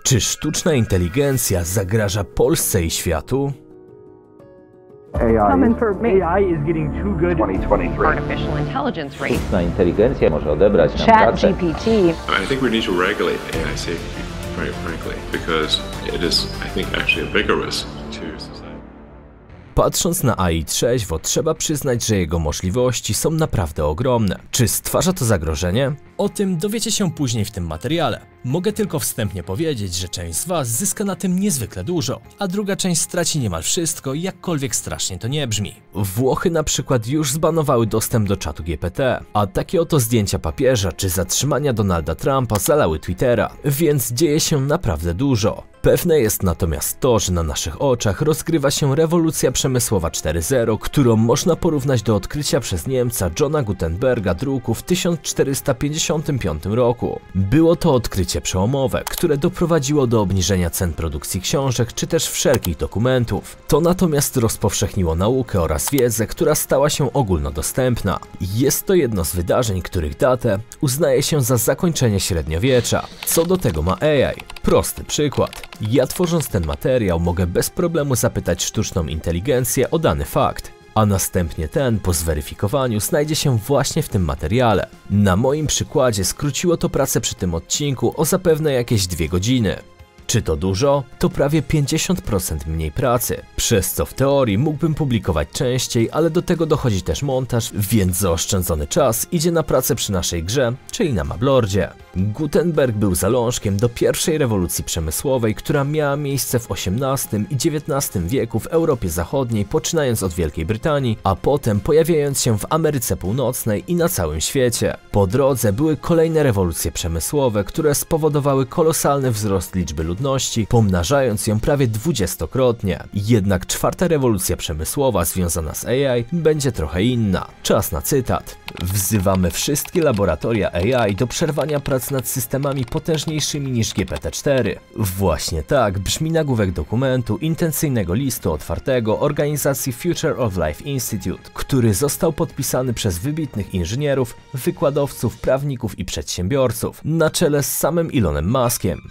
Czy sztuczna inteligencja zagraża Polsce i światu? AI is getting too good. 2023. Artificial intelligence rate. Sztuczna inteligencja może odebrać nam pracę. ChatGPT. I think we need to regulate AI safety, very frankly, because it is, I think, actually a bigger risk to society. Patrząc na AI trzeźwo, trzeba przyznać, że jego możliwości są naprawdę ogromne. Czy stwarza to zagrożenie? O tym dowiecie się później w tym materiale. Mogę tylko wstępnie powiedzieć, że część z Was zyska na tym niezwykle dużo, a druga część straci niemal wszystko, jakkolwiek strasznie to nie brzmi. Włochy na przykład już zbanowały dostęp do czatu GPT, a takie oto zdjęcia papieża czy zatrzymania Donalda Trumpa zalały Twittera, więc dzieje się naprawdę dużo. Pewne jest natomiast to, że na naszych oczach rozgrywa się rewolucja przemysłowa 4.0, którą można porównać do odkrycia przez Niemca Johna Gutenberga druku w 1455 roku. Było to odkrycie przełomowe, które doprowadziło do obniżenia cen produkcji książek czy też wszelkich dokumentów. To natomiast rozpowszechniło naukę oraz wiedzę, która stała się ogólnodostępna. Jest to jedno z wydarzeń, których datę uznaje się za zakończenie średniowiecza. Co do tego ma AI? Prosty przykład. Ja tworząc ten materiał mogę bez problemu zapytać sztuczną inteligencję o dany fakt, a następnie ten po zweryfikowaniu znajdzie się właśnie w tym materiale. Na moim przykładzie skróciło to pracę przy tym odcinku o zapewne jakieś 2 godziny. Czy to dużo? To prawie 50% mniej pracy, przez co w teorii mógłbym publikować częściej, ale do tego dochodzi też montaż, więc zaoszczędzony czas idzie na pracę przy naszej grze, czyli na Mablordzie. Gutenberg był zalążkiem do pierwszej rewolucji przemysłowej, która miała miejsce w XVIII i XIX wieku w Europie Zachodniej, poczynając od Wielkiej Brytanii, a potem pojawiając się w Ameryce Północnej i na całym świecie. Po drodze były kolejne rewolucje przemysłowe, które spowodowały kolosalny wzrost liczby ludności, pomnażając ją prawie 20-krotnie. Jednak 4. rewolucja przemysłowa związana z AI będzie trochę inna. Czas na cytat. Wzywamy wszystkie laboratoria AI do przerwania prac nad systemami potężniejszymi niż GPT-4. Właśnie tak brzmi nagłówek dokumentu intencyjnego listu otwartego organizacji Future of Life Institute, który został podpisany przez wybitnych inżynierów, wykładowców, prawników i przedsiębiorców, na czele z samym Elonem Muskiem.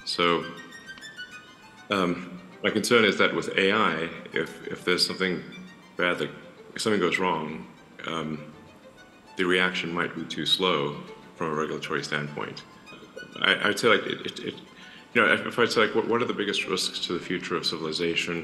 My concern is that with AI, if there's something bad, that if something goes wrong, the reaction might be too slow from a regulatory standpoint. I'd say like you know, if I'd say like what are the biggest risks to the future of civilization?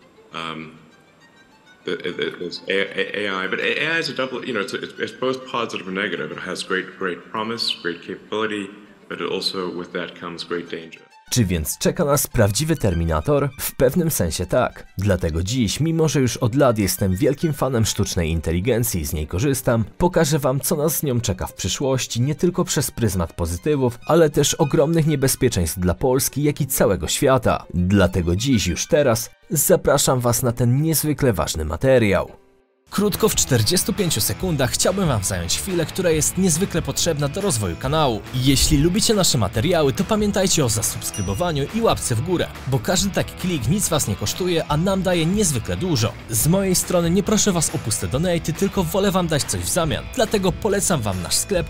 There's AI, but AI is a double. You know, it's both positive and negative. It has great promise, great capability, but it also with that comes great danger. Czy więc czeka nas prawdziwy Terminator? W pewnym sensie tak. Dlatego dziś, mimo że już od lat jestem wielkim fanem sztucznej inteligencji i z niej korzystam, pokażę Wam, co nas z nią czeka w przyszłości, nie tylko przez pryzmat pozytywów, ale też ogromnych niebezpieczeństw dla Polski, jak i całego świata. Dlatego dziś, już teraz, zapraszam Was na ten niezwykle ważny materiał. Krótko w 45 sekundach chciałbym Wam zająć chwilę, która jest niezwykle potrzebna do rozwoju kanału. Jeśli lubicie nasze materiały, to pamiętajcie o zasubskrybowaniu i łapce w górę, bo każdy taki klik nic Was nie kosztuje, a nam daje niezwykle dużo. Z mojej strony nie proszę Was o puste donaty, tylko wolę Wam dać coś w zamian. Dlatego polecam Wam nasz sklep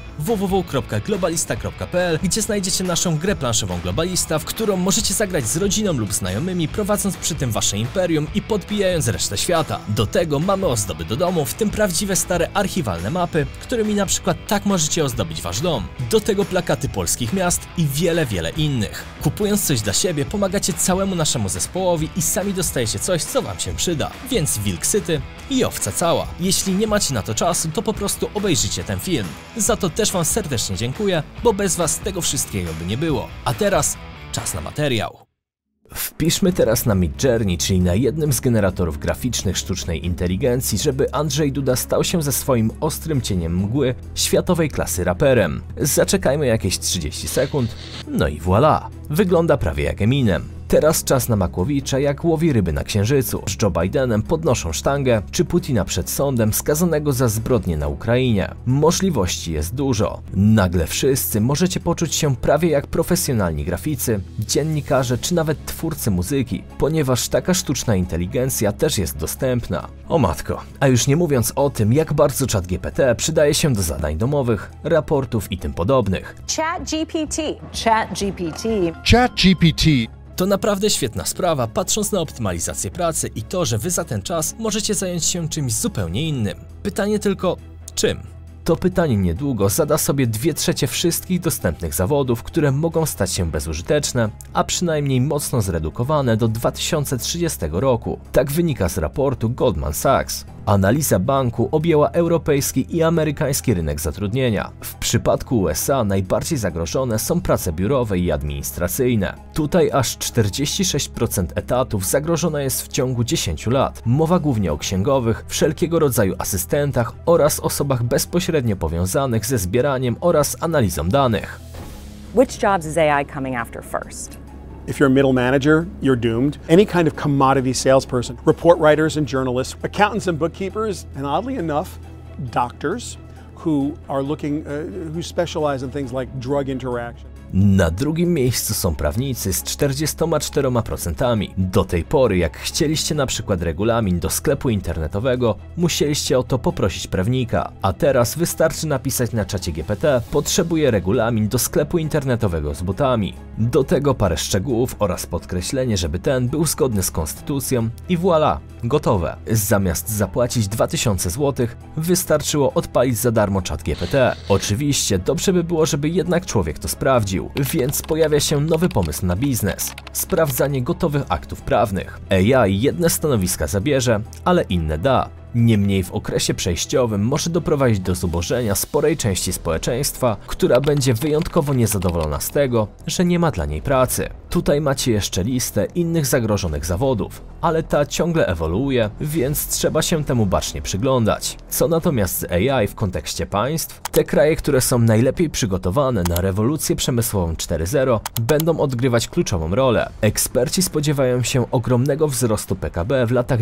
www.globalista.pl, gdzie znajdziecie naszą grę planszową Globalista, w którą możecie zagrać z rodziną lub znajomymi, prowadząc przy tym Wasze imperium i podbijając resztę świata. Do tego mamy ozdoby do domu, w tym prawdziwe stare archiwalne mapy, którymi na przykład tak możecie ozdobić Wasz dom. Do tego plakaty polskich miast i wiele innych. Kupując coś dla siebie, pomagacie całemu naszemu zespołowi i sami dostajecie coś, co Wam się przyda. Więc wilk syty i owca cała. Jeśli nie macie na to czasu, to po prostu obejrzyjcie ten film. Za to też Wam serdecznie dziękuję, bo bez Was tego wszystkiego by nie było. A teraz czas na materiał. Wpiszmy teraz na Midjourney, czyli na jednym z generatorów graficznych sztucznej inteligencji, żeby Andrzej Duda stał się ze swoim ostrym cieniem mgły światowej klasy raperem. Zaczekajmy jakieś 30 sekund, no i voilà! Wygląda prawie jak Eminem. Teraz czas na Makłowicza, jak łowi ryby na Księżycu. Z Joe Bidenem podnoszą sztangę, czy Putina przed sądem skazanego za zbrodnie na Ukrainie. Możliwości jest dużo. Nagle wszyscy możecie poczuć się prawie jak profesjonalni graficy, dziennikarze czy nawet twórcy muzyki, ponieważ taka sztuczna inteligencja też jest dostępna. O matko, a już nie mówiąc o tym, jak bardzo ChatGPT przydaje się do zadań domowych, raportów i tym podobnych. ChatGPT. ChatGPT. ChatGPT To naprawdę świetna sprawa, patrząc na optymalizację pracy i to, że wy za ten czas możecie zająć się czymś zupełnie innym. Pytanie tylko, czym? To pytanie niedługo zada sobie 2/3 wszystkich dostępnych zawodów, które mogą stać się bezużyteczne, a przynajmniej mocno zredukowane do 2030 roku. Tak wynika z raportu Goldman Sachs. Analiza banku objęła europejski i amerykański rynek zatrudnienia. W przypadku USA najbardziej zagrożone są prace biurowe i administracyjne. Tutaj aż 46% etatów zagrożone jest w ciągu 10 lat. Mowa głównie o księgowych, wszelkiego rodzaju asystentach oraz osobach bezpośrednio powiązanych ze zbieraniem oraz analizą danych. Which jobs is AI coming after first? If you're a middle manager, you're doomed. Any kind of commodity salesperson, report writers and journalists, accountants and bookkeepers, and oddly enough, doctors who are who specialize in things like drug interaction. Na drugim miejscu są prawnicy z 44%. Do tej pory, jak chcieliście na przykład regulamin do sklepu internetowego, musieliście o to poprosić prawnika, a teraz wystarczy napisać na czacie GPT: potrzebuję regulamin do sklepu internetowego z butami. Do tego parę szczegółów oraz podkreślenie, żeby ten był zgodny z konstytucją i voilà, gotowe. Zamiast zapłacić 2000 zł, wystarczyło odpalić za darmo czat GPT. Oczywiście dobrze by było, żeby jednak człowiek to sprawdził. Więc pojawia się nowy pomysł na biznes. Sprawdzanie gotowych aktów prawnych. AI jedne stanowiska zabierze, ale inne da. Niemniej w okresie przejściowym może doprowadzić do zubożenia sporej części społeczeństwa, która będzie wyjątkowo niezadowolona z tego, że nie ma dla niej pracy. Tutaj macie jeszcze listę innych zagrożonych zawodów, ale ta ciągle ewoluuje, więc trzeba się temu bacznie przyglądać. Co natomiast z AI w kontekście państw? Te kraje, które są najlepiej przygotowane na rewolucję przemysłową 4.0, będą odgrywać kluczową rolę. Eksperci spodziewają się ogromnego wzrostu PKB w latach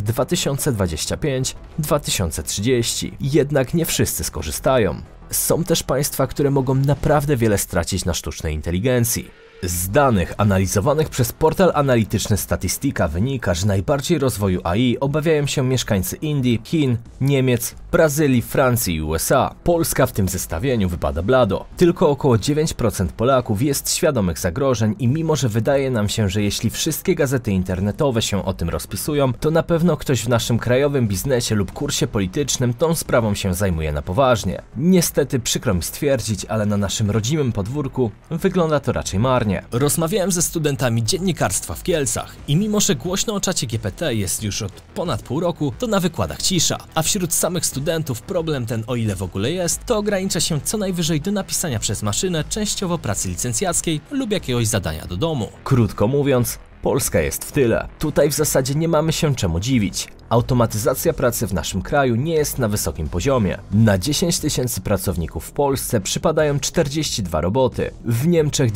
2025-2030, jednak nie wszyscy skorzystają. Są też państwa, które mogą naprawdę wiele stracić na sztucznej inteligencji. Z danych analizowanych przez portal analityczny Statistika wynika, że najbardziej rozwoju AI obawiają się mieszkańcy Indii, Chin, Niemiec, Brazylii, Francji i USA. Polska w tym zestawieniu wypada blado. Tylko około 9% Polaków jest świadomych zagrożeń i mimo, że wydaje nam się, że jeśli wszystkie gazety internetowe się o tym rozpisują, to na pewno ktoś w naszym krajowym biznesie lub kursie politycznym tą sprawą się zajmuje na poważnie. Niestety przykro mi stwierdzić, ale na naszym rodzimym podwórku wygląda to raczej marnie. Rozmawiałem ze studentami dziennikarstwa w Kielcach i mimo, że głośno o czacie GPT jest już od ponad pół roku, to na wykładach cisza, a wśród samych studentów problem ten, o ile w ogóle jest, to ogranicza się co najwyżej do napisania przez maszynę częściowo pracy licencjackiej lub jakiegoś zadania do domu. Krótko mówiąc, Polska jest w tyle. Tutaj w zasadzie nie mamy się czemu dziwić. Automatyzacja pracy w naszym kraju nie jest na wysokim poziomie. Na 10 tysięcy pracowników w Polsce przypadają 42 roboty, w Niemczech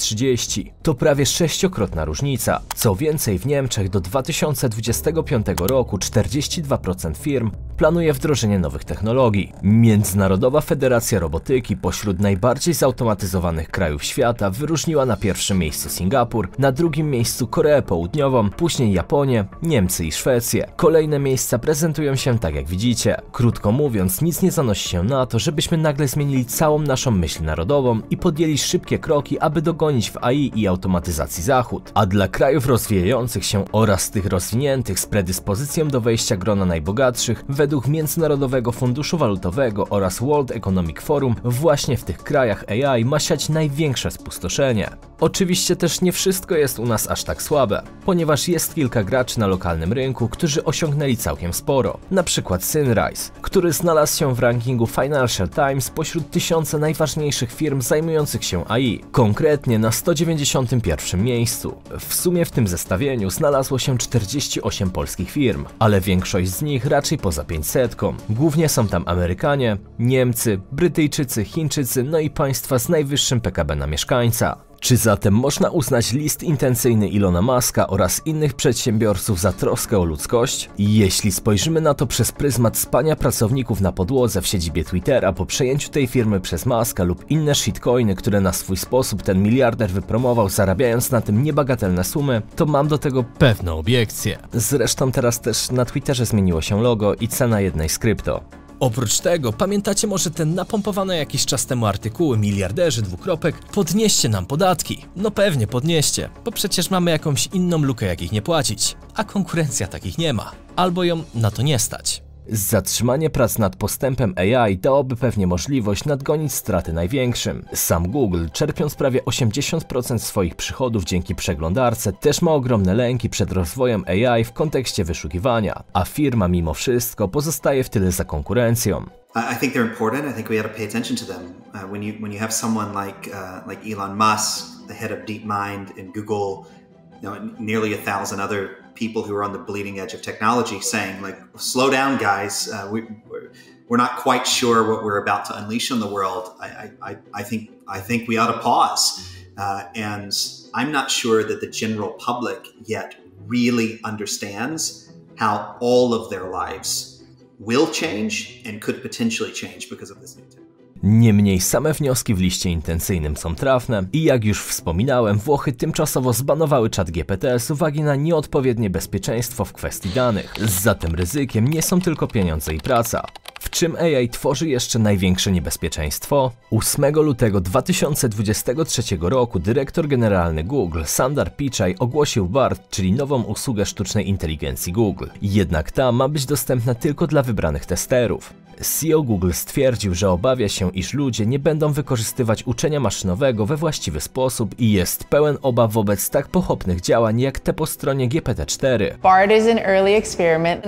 230. To prawie 6-krotna różnica. Co więcej, w Niemczech do 2025 roku 42% firm planuje wdrożenie nowych technologii. Międzynarodowa Federacja Robotyki pośród najbardziej zautomatyzowanych krajów świata wyróżniła na pierwszym miejscu Singapur, na drugim miejscu Koreę Południową, później Japonię, Niemcy i Szwecję. Kolejne miejsca prezentują się tak jak widzicie. Krótko mówiąc, nic nie zanosi się na to, żebyśmy nagle zmienili całą naszą myśl narodową i podjęli szybkie kroki, aby dogonić w AI i automatyzacji Zachód. A dla krajów rozwijających się oraz tych rozwiniętych z predyspozycją do wejścia grona najbogatszych, według Międzynarodowego Funduszu Walutowego oraz World Economic Forum, właśnie w tych krajach AI ma siać największe spustoszenie. Oczywiście też nie wszystko jest u nas aż tak słabe, ponieważ jest kilka graczy na lokalnym rynku, którzy osiągnęli całkiem sporo. Na przykład Synrise, który znalazł się w rankingu Financial Times pośród 1000 najważniejszych firm zajmujących się AI, konkretnie na 191 miejscu. W sumie w tym zestawieniu znalazło się 48 polskich firm, ale większość z nich raczej poza 500. Głównie są tam Amerykanie, Niemcy, Brytyjczycy, Chińczycy, no i państwa z najwyższym PKB na mieszkańca. Czy zatem można uznać list intencyjny Ilona Muska oraz innych przedsiębiorców za troskę o ludzkość? Jeśli spojrzymy na to przez pryzmat spania pracowników na podłodze w siedzibie Twittera po przejęciu tej firmy przez Muska lub inne shitcoiny, które na swój sposób ten miliarder wypromował, zarabiając na tym niebagatelne sumy, to mam do tego pewne obiekcje. Zresztą teraz też na Twitterze zmieniło się logo i cena jednej z krypto. Oprócz tego, pamiętacie może te napompowane jakiś czas temu artykuły miliarderzy, podnieście nam podatki. No pewnie podnieście, bo przecież mamy jakąś inną lukę, jak ich nie płacić, a konkurencja takich nie ma, albo ją na to nie stać. Zatrzymanie prac nad postępem AI dałoby pewnie możliwość nadgonić straty największym. Sam Google, czerpiąc prawie 80% swoich przychodów dzięki przeglądarce, też ma ogromne lęki przed rozwojem AI w kontekście wyszukiwania, a firma mimo wszystko pozostaje w tyle za konkurencją. I think they're important. I think we have to pay attention to them. When you have someone like Elon Musk, the head of DeepMind in Google, nearly 1,000 other people who are on the bleeding edge of technology saying, like, slow down, guys. We're not quite sure what we're about to unleash on the world. I think we ought to pause. And I'm not sure that the general public yet really understands how all of their lives will change and could potentially change because of this new technology. Niemniej same wnioski w liście intencyjnym są trafne i jak już wspominałem, Włochy tymczasowo zbanowały ChatGPT z uwagi na nieodpowiednie bezpieczeństwo w kwestii danych. Zatem ryzykiem nie są tylko pieniądze i praca. W czym AI tworzy jeszcze największe niebezpieczeństwo? 8 lutego 2023 roku dyrektor generalny Google, Sundar Pichai, ogłosił BART, czyli nową usługę sztucznej inteligencji Google. Jednak ta ma być dostępna tylko dla wybranych testerów. CEO Google stwierdził, że obawia się, iż ludzie nie będą wykorzystywać uczenia maszynowego we właściwy sposób i jest pełen obaw wobec tak pochopnych działań jak te po stronie GPT-4. BART is an early experiment,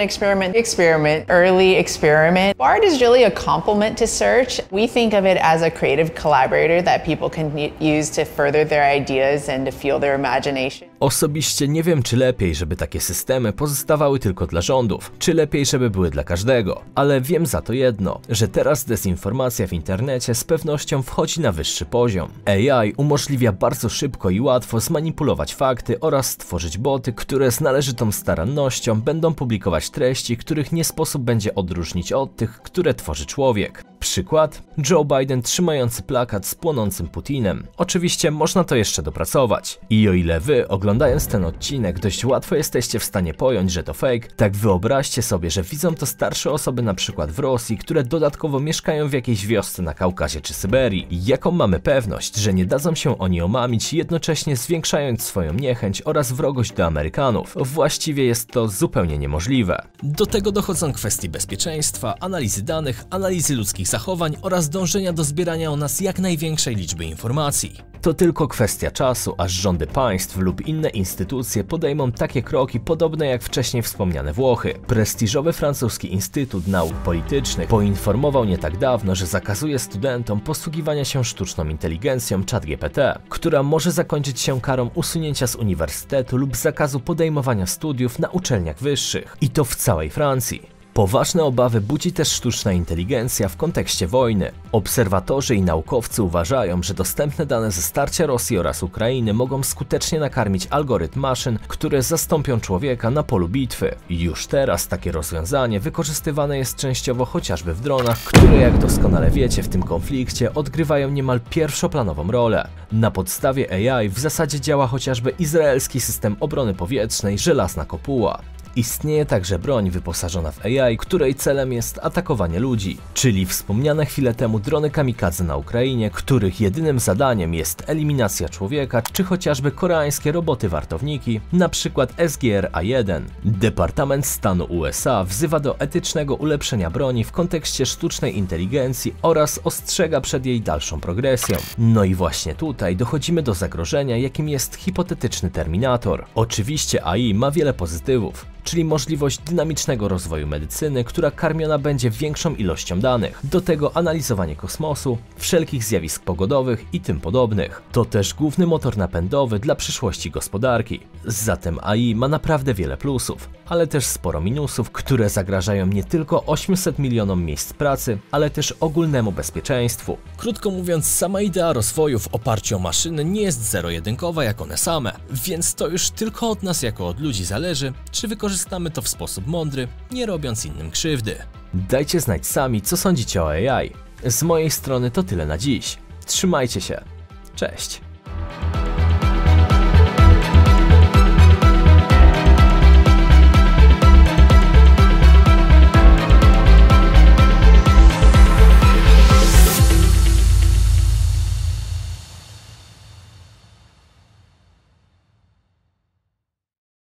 early experiment. BART is really a complement to search. We think of it as a creative collaborator that people can use to further their ideas and to fuel their imagination. Osobiście nie wiem, czy lepiej, żeby takie systemy pozostawały tylko dla rządów, czy lepiej, żeby były dla każdego, ale wiem za to jedno, że teraz dezinformacja w internecie z pewnością wchodzi na wyższy poziom. AI umożliwia bardzo szybko i łatwo zmanipulować fakty oraz stworzyć boty, które z należytą starannością będą publikować treści, których nie sposób będzie odróżnić od tych, które tworzy człowiek. Przykład? Joe Biden trzymający plakat z płonącym Putinem. Oczywiście można to jeszcze dopracować. I o ile wy, oglądając ten odcinek, dość łatwo jesteście w stanie pojąć, że to fake, tak wyobraźcie sobie, że widzą to starsze osoby na przykład w Rosji, które dodatkowo mieszkają w jakiejś wiosce na Kaukazie czy Syberii. Jaką mamy pewność, że nie dadzą się oni omamić, jednocześnie zwiększając swoją niechęć oraz wrogość do Amerykanów? Właściwie jest to zupełnie niemożliwe. Do tego dochodzą kwestie bezpieczeństwa, analizy danych, analizy ludzkich zachowań oraz dążenia do zbierania o nas jak największej liczby informacji. To tylko kwestia czasu, aż rządy państw lub inne instytucje podejmą takie kroki podobne jak wcześniej wspomniane Włochy. Prestiżowy francuski Instytut Nauk Politycznych poinformował nie tak dawno, że zakazuje studentom posługiwania się sztuczną inteligencją ChatGPT, która może zakończyć się karą usunięcia z uniwersytetu lub zakazu podejmowania studiów na uczelniach wyższych. I to w całej Francji. Poważne obawy budzi też sztuczna inteligencja w kontekście wojny. Obserwatorzy i naukowcy uważają, że dostępne dane ze starcia Rosji oraz Ukrainy mogą skutecznie nakarmić algorytm maszyn, które zastąpią człowieka na polu bitwy. Już teraz takie rozwiązanie wykorzystywane jest częściowo chociażby w dronach, które, jak doskonale wiecie, w tym konflikcie odgrywają niemal pierwszoplanową rolę. Na podstawie AI w zasadzie działa chociażby izraelski system obrony powietrznej Żelazna Kopuła. Istnieje także broń wyposażona w AI, której celem jest atakowanie ludzi, czyli wspomniane chwilę temu drony kamikadze na Ukrainie, których jedynym zadaniem jest eliminacja człowieka, czy chociażby koreańskie roboty wartowniki, np. SGR-A1. Departament Stanu USA wzywa do etycznego ulepszenia broni w kontekście sztucznej inteligencji oraz ostrzega przed jej dalszą progresją. No i właśnie tutaj dochodzimy do zagrożenia, jakim jest hipotetyczny Terminator. Oczywiście AI ma wiele pozytywów, czyli możliwość dynamicznego rozwoju medycyny, która karmiona będzie większą ilością danych. Do tego analizowanie kosmosu, wszelkich zjawisk pogodowych i tym podobnych. To też główny motor napędowy dla przyszłości gospodarki. Zatem AI ma naprawdę wiele plusów, ale też sporo minusów, które zagrażają nie tylko 800 milionom miejsc pracy, ale też ogólnemu bezpieczeństwu. Krótko mówiąc, sama idea rozwoju w oparciu o maszyny nie jest zero-jedynkowa jak one same, więc to już tylko od nas jako od ludzi zależy, czy wykorzystamy to w sposób mądry, nie robiąc innym krzywdy. Dajcie znać sami, co sądzicie o AI. Z mojej strony to tyle na dziś. Trzymajcie się. Cześć.